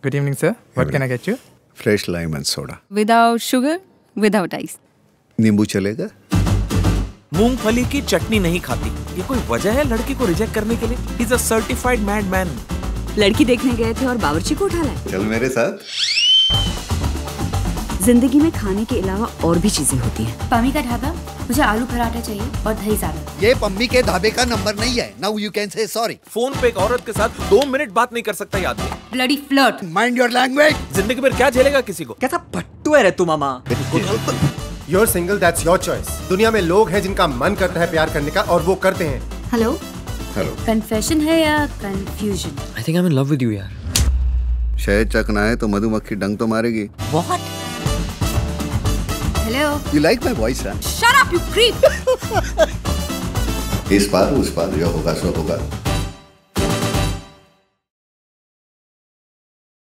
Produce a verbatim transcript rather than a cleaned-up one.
Good evening, sir. What can I get you? Fresh lime and soda. Without sugar, without ice. नींबू चलेगा? मूंगफली की चटनी नहीं खाती। ये कोई वजह है लड़की को रिजेक्ट करने के लिए? He's a certified madman. लड़की देखने गए थे और बावर्ची को उठा लाए। चल मेरे साथ। जिंदगी में खाने के अलावा और भी चीजें होती हैं। पम्मी का ढाबा, मुझे आलू पराठा चाहिए और दही सादा। ये पम्मी के ढाबे का नंबर नहीं है। Now you can say sorry. Phone पे एक औरत के साथ दो मिनट बात नहीं कर सकता ये आदमी। Bloody flirt. Mind your language. जिंदगी भर क्या झेलेगा किसी को? कैसा भट्टू है रे तू मामा? You're single, that's your choice. दुनिया में लोग हैं जिनका मन करता है प्यार करने का और वो करते हैं। Hello hello. कन्फेशन है या confusion? I think I'm in love with you यार। शहद चखना है तो मधुमक्खी डंक तो मारेगी। What? Hello You like my voice, huh? Shut up, you creep. इस पार उस पार जो होगा सो होगा।